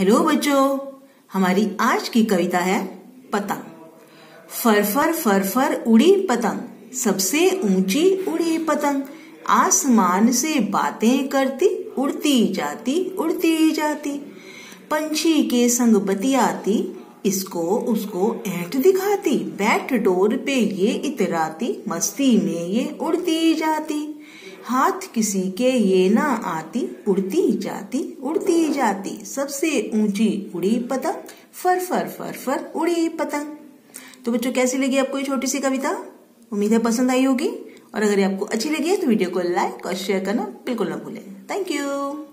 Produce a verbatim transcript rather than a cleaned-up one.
Hello बच्चों, हमारी आज की कविता है पतंग। फर फर फर फर उड़ी पतंग, सबसे ऊंची उड़ी पतंग, आसमान से बातें करती, उड़ती जाती उड़ती जाती। पंछी के संग बतियाती, इसको उसको ऐंठ दिखाती, बैठ डोर पे ये इतराती, मस्ती में ये उड़ती जाती। हाथ किसी के ये ना आती, उड़ती जाती उड़ती जाती, सबसे ऊंची उड़ी पतंग, फर फर फर फर उड़ी पतंग। तो बच्चों, कैसी लगी आपको ये छोटी सी कविता? उम्मीद है पसंद आई होगी। और अगर ये आपको अच्छी लगी है तो वीडियो को लाइक और शेयर करना बिल्कुल ना भूलें। Thank you.